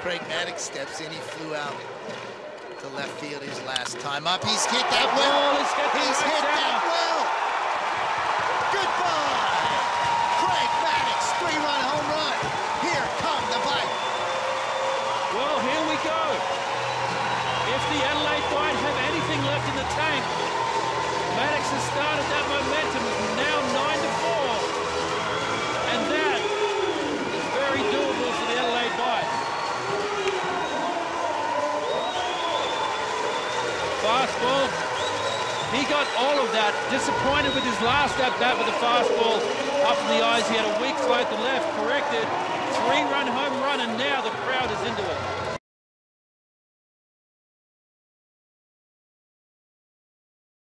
Craig Maddox steps in, he flew out to left field his last time up. He's hit that well. He's hit that well. Goodbye. Craig Maddox, 3-run home run. Here come the Bite. Well, here we go. If the Adelaide Bite have anything left in the tank, Maddox has started that momentum. It's now 9-4. And that is very doable for the Adelaide Bite. Fastball. He got all of that. Disappointed with his last at-bat with the fastball up in the eyes. He had a weak float to left, corrected. 3-run home run, and now the crowd is into it.